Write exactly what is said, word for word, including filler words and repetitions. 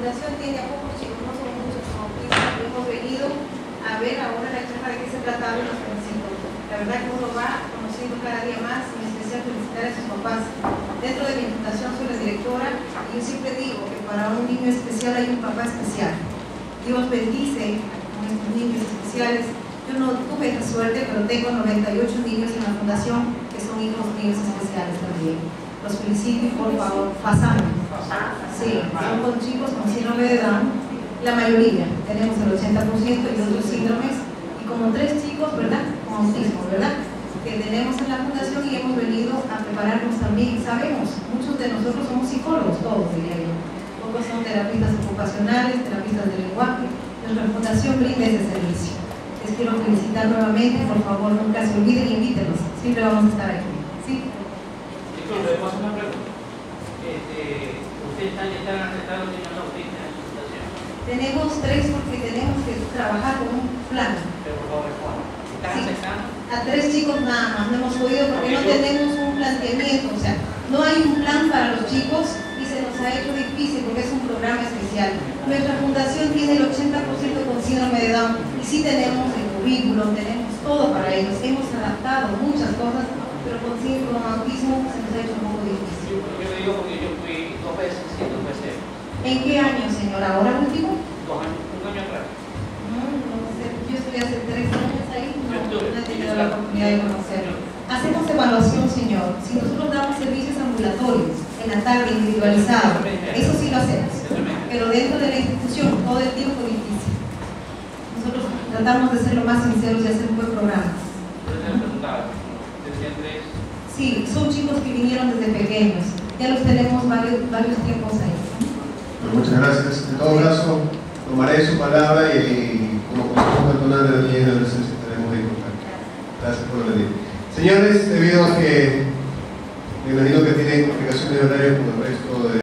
fundación tiene a pocos chicos, no son muchos, como autistas. Hemos venido a ver ahora la charla de qué se trataba y los felicito. La verdad que uno va conociendo cada día más, y en especial felicitar a sus papás. Dentro de mi fundación soy la directora y yo siempre digo que para un niño especial hay un papá especial. Dios bendice a nuestros niños especiales. Yo no tuve esa suerte, pero tengo noventa y ocho niños en la fundación que son hijos míos especiales también. Los felicito y por favor, pasando. Sí, son con chicos con síndrome de Down, la mayoría, tenemos el ochenta por ciento y otros síndromes, y como tres chicos, ¿verdad? Con autismo, ¿verdad? Que tenemos en la fundación y hemos venido a prepararnos también. Sabemos, muchos de nosotros somos psicólogos, todos diría yo. Pocos son terapistas ocupacionales, terapistas de lenguaje. Nuestra fundación brinda ese servicio. Les quiero felicitar nuevamente, por favor, nunca se olviden y invítenos. Siempre vamos a estar aquí. ¿Sí? Disculpe, ¿puedo hacer una pregunta? Este, ¿Ustedes están, están aceptando niños autistas en su fundación? Tenemos tres porque tenemos que trabajar con un plan. Pero por favor, ¿cuál? ¿Están Sí. aceptando? A tres chicos nada más, no hemos podido porque no tenemos un planteamiento, o sea, no hay un plan para los chicos y se nos ha hecho difícil porque es un programa especial. Nuestra fundación tiene el ochenta por ciento con síndrome de Down y sí tenemos el currículum, tenemos todo para ellos, hemos adaptado muchas cosas, pero con síndrome de autismo se nos ha hecho un poco difícil. Yo le digo porque yo fui dos veces y dos veces. ¿En qué año, señora? ¿Ahora último? Dos años, un año atrás. No, no sé, yo estoy hace tres años ahí, no, Yo estuve. no he tenido la oportunidad de conocerlo. Hacemos evaluación, señor. Si nosotros damos servicios ambulatorios en la tarde, individualizado, eso sí lo hacemos. Pero dentro de la institución, todo el tiempo difícil. Nosotros tratamos de ser lo más sinceros y hacer un buen programa. Sí, son chicos que vinieron desde pequeños. Ya los tenemos varios, varios tiempos ahí. Muchas gracias. En todo caso, tomaré su palabra y como consejo personal de la niña y adolescencia estaremos en contacto. Gracias por venir. Señores, debido a que me imagino que tienen complicaciones de horario con el resto de